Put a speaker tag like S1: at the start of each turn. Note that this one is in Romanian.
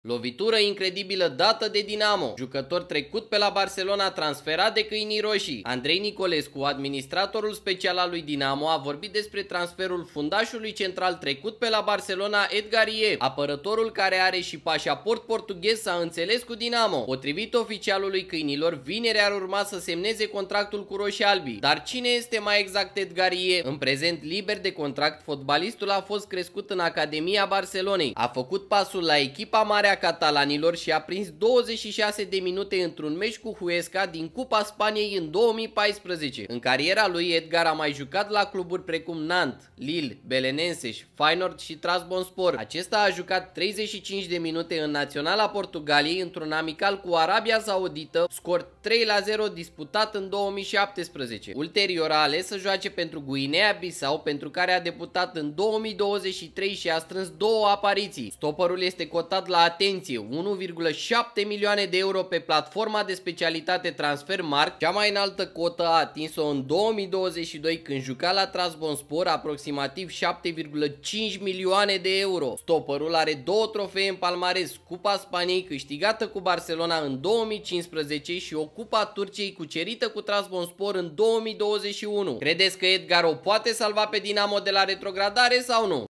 S1: Lovitură incredibilă dată de Dinamo. Jucător trecut pe la Barcelona transferat de câinii roșii. Andrei Nicolescu, administratorul special al lui Dinamo, a vorbit despre transferul fundașului central trecut pe la Barcelona Edgar Ie. Apărătorul care are și pașaport portughez s-a înțeles cu Dinamo. Potrivit oficialului câinilor, vineri ar urma să semneze contractul cu roșii-albii. Dar cine este mai exact Edgar Ie? În prezent liber de contract, fotbalistul a fost crescut în Academia Barcelonei. A făcut pasul la echipa mare a catalanilor și a prins 26 de minute într-un meci cu Huesca din Cupa Spaniei în 2014. În cariera lui, Edgar a mai jucat la cluburi precum Nantes, Lille, Belenenses, Feyenoord și Trabzonspor. Acesta a jucat 35 de minute în Naționala Portugaliei într-un amical cu Arabia Saudită, scor 3-0 disputat în 2017. Ulterior a ales să joace pentru Guinea-Bissau, pentru care a debutat în 2023 și a strâns 2 apariții. Stopperul este cotat la 1,7 milioane de euro pe platforma de specialitate Transfermarkt. Cea mai înaltă cotă a atins-o în 2022 când juca la Trabzonspor, aproximativ 7,5 milioane de euro. Stopperul are 2 trofee în palmares, Cupa Spaniei câștigată cu Barcelona în 2015 și o Cupa Turciei cucerită cu Trabzonspor în 2021. Credeți că Edgar o poate salva pe Dinamo de la retrogradare sau nu?